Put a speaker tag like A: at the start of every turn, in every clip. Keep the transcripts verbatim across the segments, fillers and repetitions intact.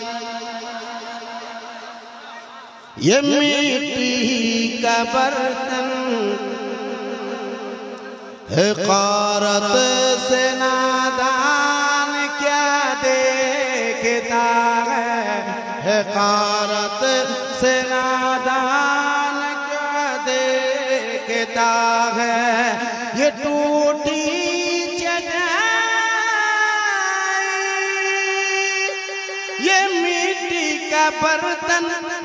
A: ये मिट्टी का बर्तन हक़ारत से नादान क्या देखता है, हक़ारत से नादान क्या देखता है। ये टूटी चटाई ये मिट्टी का बर्तन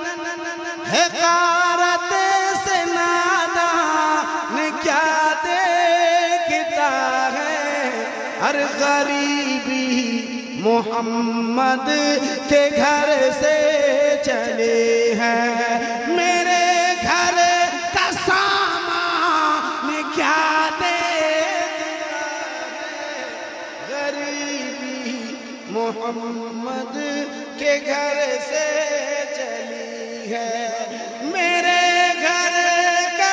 A: हक़ारत से नादान क्या देखता है। हर गरीबी मोहम्मद के घर से चले हैं, मेरे घर का सामान क्या देखता है। गरीबी मोहम्मद के घर से चली है, मेरे घर का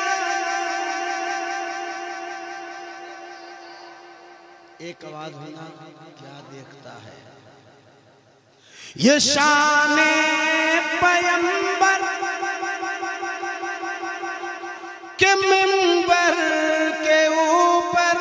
A: एक आवाज होना क्या देखता है। ये शाने पैगंबर के मिंबर के ऊपर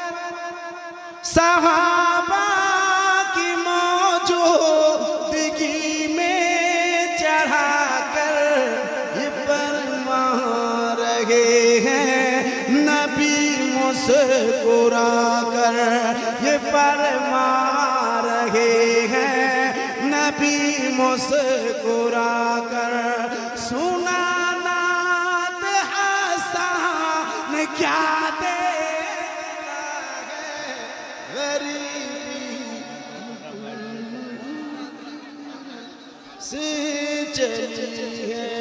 A: सहाबा की मौजूदगी में चढ़ाकर ये फरमा रहे हैं, नबी मुस्कुरा कर ये फरमा रहे हैं, नबी मुस्कुरा कर। सुना नात हसन क्या देखता है, गरीबी से चली है।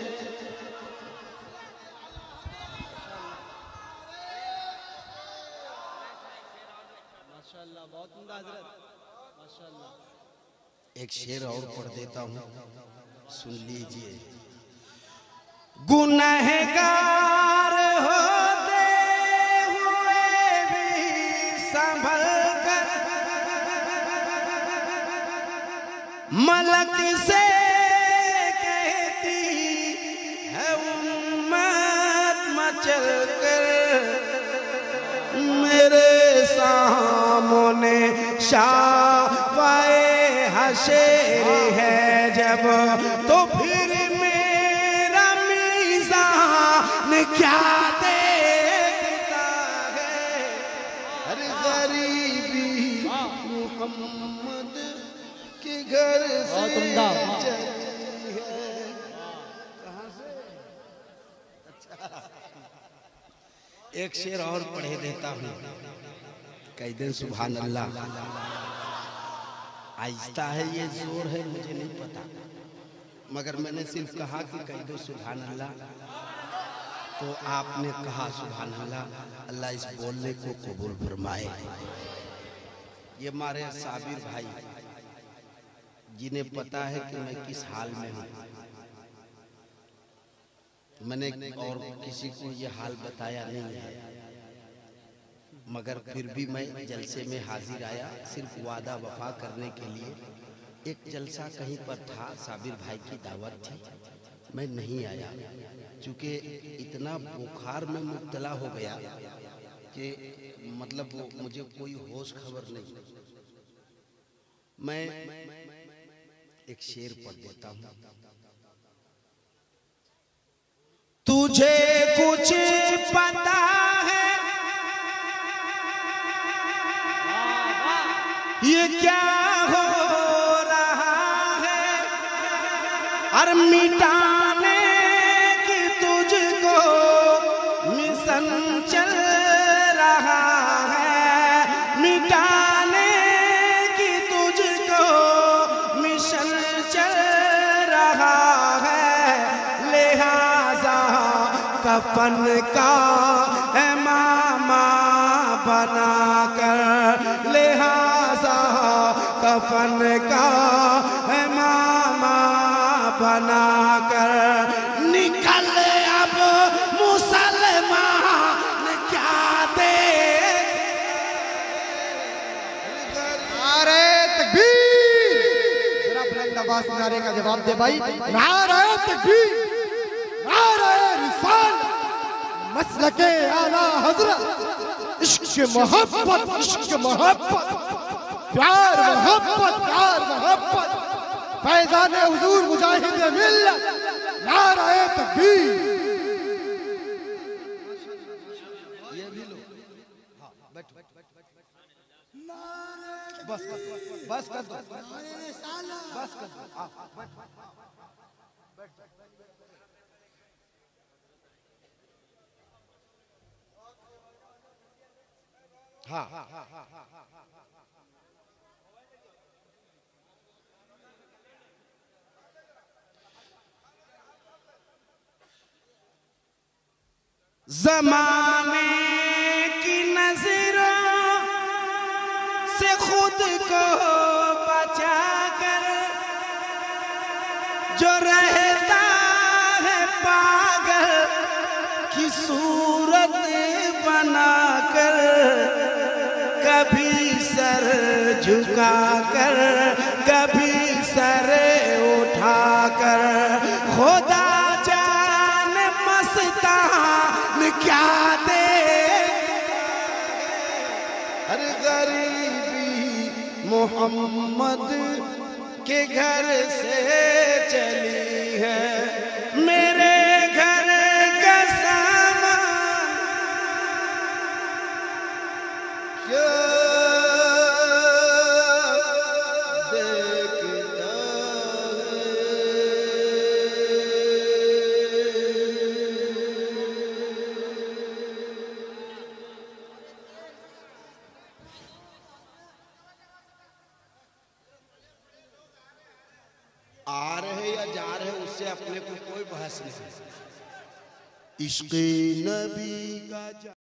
A: माशाअल्लाह, बहुत उम्दा हज़रत, माशाअल्लाह। एक शेर और पढ़ देता हूँ, सुन लीजिए। गुनहगार होते हुए भी संभल कर मलक से कहती है उम्मत मचल कर, मेरे सामने शाफ़ाए हशर है जब, तो फिर मेरा मीज़ान क्या देखता है। हर गरीबी मोहम्मद के घर से चली है। कहाँ से? अच्छा, एक शेर और पढ़े देता हूँ। कई दिन सुभान अल्लाह। आहिस्ता है, ये जोर है मुझे नहीं पता, मगर मैंने सिर्फ कहा कि कह दो सुभान अल्लाह, तो आपने कहा सुभान अल्लाह। अल्लाह इस बोलने को कबूल फरमाए। ये हमारे साबिर भाई जिन्हें पता है कि मैं किस हाल में हूँ, मैंने और किसी को ये हाल बताया नहीं है, मगर फिर भी मैं जलसे में हाजिर आया सिर्फ वादा वफा करने के लिए। एक जलसा कहीं पर था, साबिर भाई की दावत थी, मैं नहीं आया क्योंकि इतना बुखार में मुब्तला हो गया कि मतलब मुझे कोई होश खबर नहीं। मैं एक शेर पढ़ देता हूँ। तुझे कुछ पता है ये क्या हो रहा है, और मिटाने की तुझको मिशन चल रहा है, मिटाने की तुझको मिशन चल रहा है। लिहाजा कफन का इमामा बनाकर, लिहाजा कफन का इमामा बनाकर निकल अब मुसलमान क्या दे। अरे तकबीर,
B: आवाज नारे का जवाब दे भाई। नारे तकबीर, नारे रिसाल, मसलके आला हजरत, इश्क मोहब्बत, इश्क मोहब्बत, प्यार मोहब्बत, प्यार मोहब्बत, फैजान हुजूर मुजाहिद मिल्लत, नारे तकबीर।
A: ये भी लो। हाँ, बैठ बैठ बस बस बस कर दो, बस कर दो। हाँ, बैठ बैठ हाँ हाँ हाँ हाँ हाँ हाँ ज़माने की नजरों से खुद को बचा कर जो रहता है पागल की सूरत बनाकर, कभी सर झुकाकर कभी सर उठाकर, खुदा जाने मस्तान क्या दे। हर गरीबी मोहम्मद के घर से चली है, मेरे घर का सामान क्या देखता है। आ रहे या जा रहे उससे अपने को कोई बहस नहीं। इश्क़ नबी का